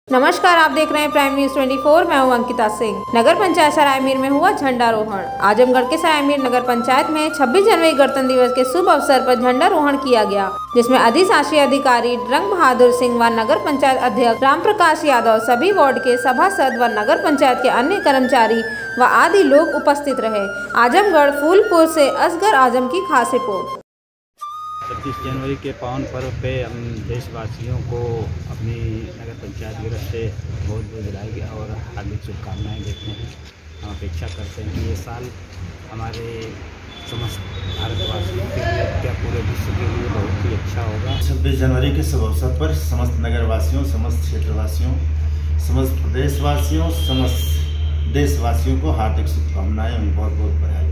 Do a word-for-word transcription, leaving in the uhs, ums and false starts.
नमस्कार, आप देख रहे हैं प्राइम न्यूज चौबीस। मैं हूं अंकिता सिंह। नगर पंचायत सरायमीर में हुआ झंडारोहण। आजमगढ़ के सरायमीर नगर पंचायत में छब्बीस जनवरी गणतंत्र दिवस के शुभ अवसर पर झंडारोहण किया गया, जिसमें अधिशासी अधिकारी रंग बहादुर सिंह व नगर पंचायत अध्यक्ष राम प्रकाश यादव, सभी वार्ड के सभासद व नगर पंचायत के अन्य कर्मचारी व आदि लोग उपस्थित रहे। आजमगढ़ फूलपुर से असगर आजम की खास रिपोर्ट। छब्बीस जनवरी के पावन पर्व पे हम देशवासियों को अपनी नगर पंचायत की तरफ से बहुत बहुत बधाई और हार्दिक शुभकामनाएं देते हैं। हम अपेक्षा करते हैं कि ये साल हमारे समस्त भारतवासियों के लिए, क्या पूरे विश्व के लिए बहुत ही अच्छा होगा। छब्बीस जनवरी के शुभ अवसर पर समस्त नगरवासियों, समस्त क्षेत्रवासियों, समस्त प्रदेशवासियों, समस्त देशवासियों को हार्दिक शुभकामनाएं और बहुत बहुत बधाई।